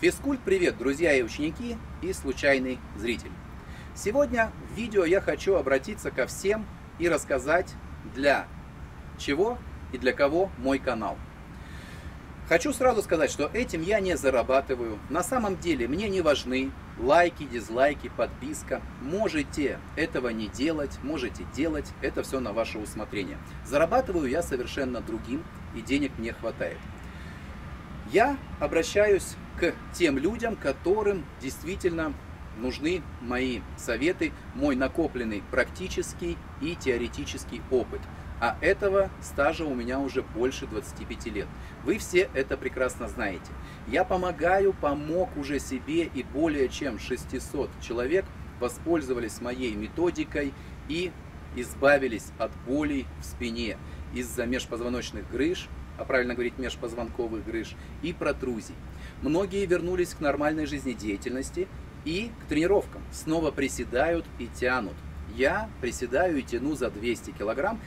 Физкульт, привет, друзья и ученики, и случайный зритель. Сегодня в видео я хочу обратиться ко всем и рассказать, для чего и для кого мой канал. Хочу сразу сказать, что этим я не зарабатываю. На самом деле мне не важны лайки, дизлайки, подписка. Можете этого не делать, можете делать, это все на ваше усмотрение. Зарабатываю я совершенно другим, и денег мне хватает. Я обращаюсь к тем людям, которым действительно нужны мои советы, мой накопленный практический и теоретический опыт. А этого стажа у меня уже больше 25 лет. Вы все это прекрасно знаете. Я помог уже себе, и более чем 600 человек воспользовались моей методикой и избавились от болей в спине из-за межпозвоночных грыж, а правильно говорить межпозвонковых грыж, и протрузий. Многие вернулись к нормальной жизнедеятельности и к тренировкам. Снова приседают и тянут. Я приседаю и тяну за 200 килограмм.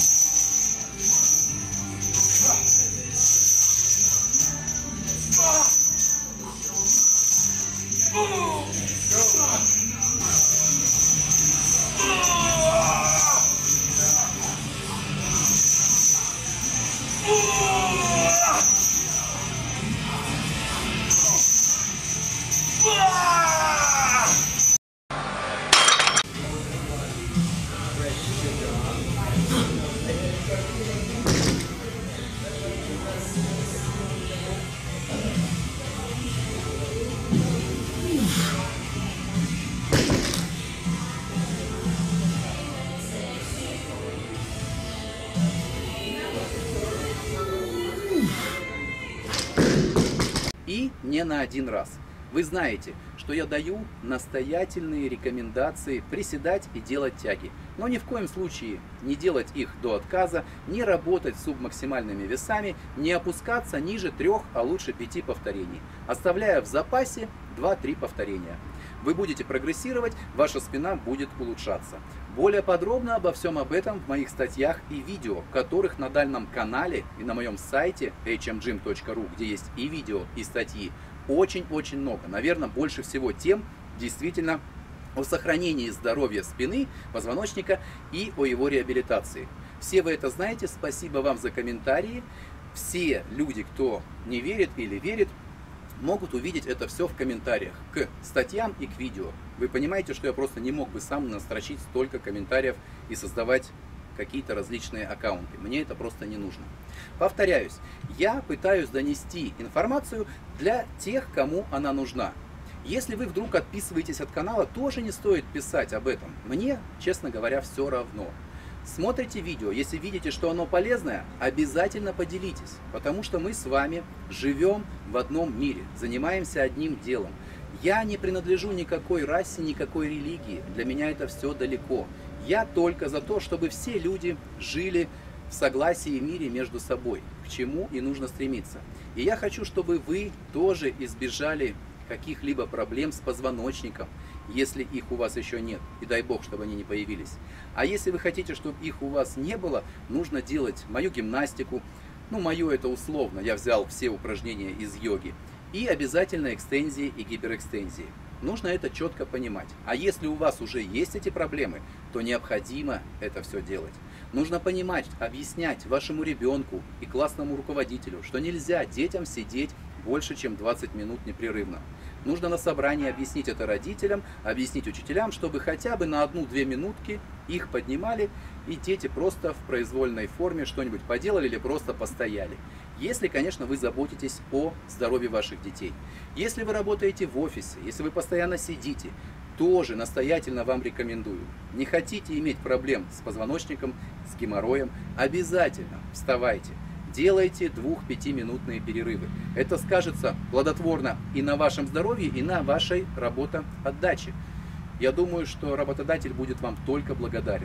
И не на один раз. Вы знаете, что я даю настоятельные рекомендации приседать и делать тяги. Но ни в коем случае не делать их до отказа, не работать с субмаксимальными весами, не опускаться ниже 3, а лучше 5 повторений, оставляя в запасе 2-3 повторения. Вы будете прогрессировать, ваша спина будет улучшаться. Более подробно обо всем об этом в моих статьях и видео, которых на данном канале и на моем сайте hmgym.ru, где есть и видео, и статьи, очень-очень много. Наверное, больше всего тем действительно о сохранении здоровья спины, позвоночника и о его реабилитации. Все вы это знаете, спасибо вам за комментарии. Все люди, кто не верит или верит, могут увидеть это все в комментариях к статьям и к видео. Вы понимаете, что я просто не мог бы сам настрочить столько комментариев и создавать какие-то различные аккаунты. Мне это просто не нужно. Повторяюсь, я пытаюсь донести информацию для тех, кому она нужна. Если вы вдруг отписываетесь от канала, тоже не стоит писать об этом. Мне, честно говоря, все равно. Смотрите видео, если видите, что оно полезное, обязательно поделитесь, потому что мы с вами живем в одном мире, занимаемся одним делом. Я не принадлежу никакой расе, никакой религии, для меня это все далеко. Я только за то, чтобы все люди жили в согласии и мире между собой, к чему и нужно стремиться. И я хочу, чтобы вы тоже избежали каких-либо проблем с позвоночником, если их у вас еще нет, и дай бог, чтобы они не появились. А если вы хотите, чтобы их у вас не было, нужно делать мою гимнастику, мою это условно, я взял все упражнения из йоги, и обязательно экстензии и гиперэкстензии. Нужно это четко понимать. А если у вас уже есть эти проблемы, то необходимо это все делать. Нужно понимать, объяснять вашему ребенку и классному руководителю, что нельзя детям сидеть больше, чем 20 минут непрерывно. Нужно на собрании объяснить это родителям, объяснить учителям, чтобы хотя бы на 1-2 минутки их поднимали, и дети просто в произвольной форме что-нибудь поделали или просто постояли. Если, конечно, вы заботитесь о здоровье ваших детей. Если вы работаете в офисе, если вы постоянно сидите, тоже настоятельно вам рекомендую. Не хотите иметь проблем с позвоночником, с геморроем, обязательно вставайте. Делайте 2-5-минутные перерывы. Это скажется плодотворно и на вашем здоровье, и на вашей работоотдаче. Я думаю, что работодатель будет вам только благодарен.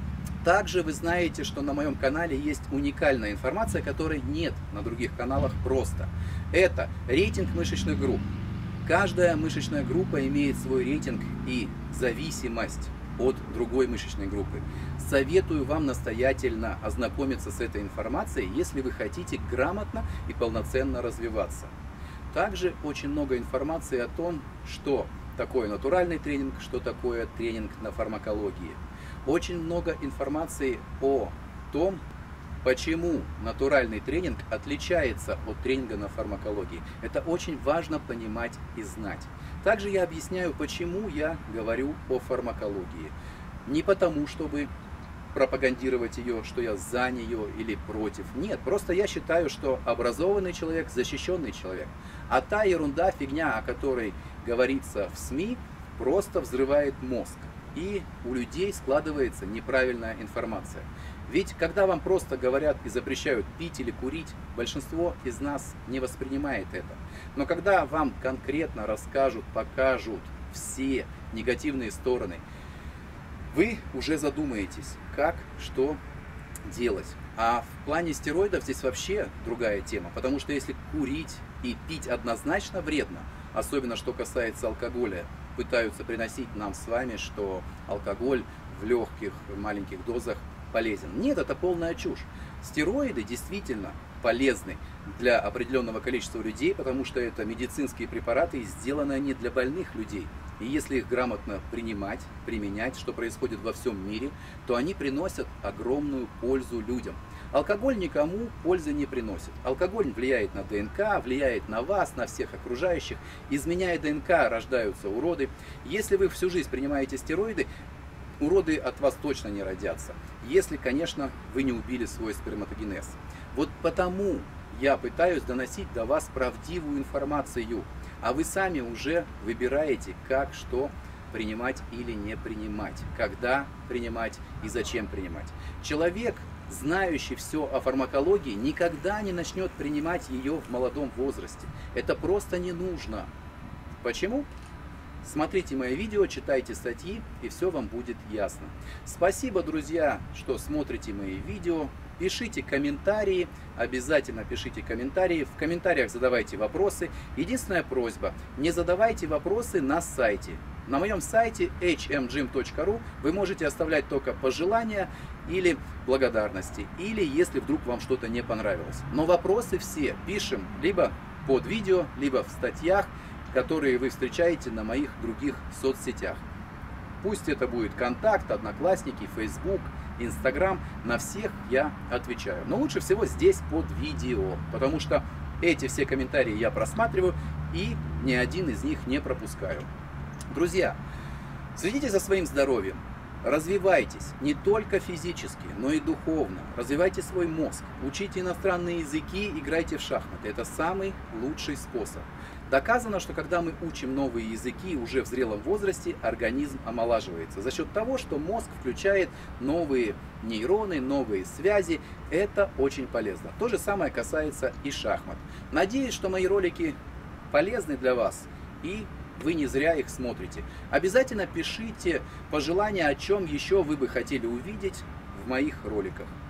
Также вы знаете, что на моем канале есть уникальная информация, которой нет на других каналах просто. Это рейтинг мышечных групп. Каждая мышечная группа имеет свой рейтинг и зависимость от другой мышечной группы. Советую вам настоятельно ознакомиться с этой информацией, если вы хотите грамотно и полноценно развиваться. Также очень много информации о том, что такое натуральный тренинг, что такое тренинг на фармакологии. Очень много информации о том, почему натуральный тренинг отличается от тренинга на фармакологии. Это очень важно понимать и знать. Также я объясняю, почему я говорю о фармакологии. Не потому, чтобы пропагандировать ее, что я за нее или против. Нет, просто я считаю, что образованный человек, защищенный человек. А та ерунда, фигня, о которой говорится в СМИ, просто взрывает мозг. И у людей складывается неправильная информация. Ведь когда вам просто говорят и запрещают пить или курить, большинство из нас не воспринимает это. Но когда вам конкретно расскажут, покажут все негативные стороны, вы уже задумаетесь, как, что делать. А в плане стероидов здесь вообще другая тема, потому что если курить и пить однозначно вредно, особенно что касается алкоголя, пытаются приносить нам с вами, что алкоголь в легких маленьких дозах полезен. Нет, это полная чушь. Стероиды действительно полезны для определенного количества людей, потому что это медицинские препараты, и сделаны они для больных людей. И если их грамотно принимать, применять, что происходит во всем мире, то они приносят огромную пользу людям. Алкоголь никому пользы не приносит. Алкоголь влияет на ДНК, влияет на вас, на всех окружающих. Изменяя ДНК, рождаются уроды. Если вы всю жизнь принимаете стероиды, уроды от вас точно не родятся. Если, конечно, вы не убили свой сперматогенез. Вот потому я пытаюсь доносить до вас правдивую информацию. А вы сами уже выбираете, как, что принимать или не принимать, когда принимать и зачем принимать. Человек, знающий все о фармакологии, никогда не начнет принимать ее в молодом возрасте. Это просто не нужно. Почему? Смотрите мои видео, читайте статьи, и все вам будет ясно. Спасибо, друзья, что смотрите мои видео. Пишите комментарии, обязательно пишите комментарии. В комментариях задавайте вопросы. Единственная просьба, не задавайте вопросы на сайте. На моем сайте hmgym.ru вы можете оставлять только пожелания или благодарности, или если вдруг вам что-то не понравилось. Но вопросы все пишем либо под видео, либо в статьях, которые вы встречаете на моих других соцсетях. Пусть это будет Контакт, Одноклассники, Facebook, Instagram, на всех я отвечаю. Но лучше всего здесь под видео, потому что эти все комментарии я просматриваю и ни один из них не пропускаю. Друзья, следите за своим здоровьем, развивайтесь не только физически, но и духовно. Развивайте свой мозг, учите иностранные языки, играйте в шахматы. Это самый лучший способ. Доказано, что когда мы учим новые языки уже в зрелом возрасте, организм омолаживается за счет того, что мозг включает новые нейроны, новые связи. Это очень полезно. То же самое касается и шахмат. Надеюсь, что мои ролики полезны для вас и вы не зря их смотрите. Обязательно пишите пожелания, о чем еще вы бы хотели увидеть в моих роликах.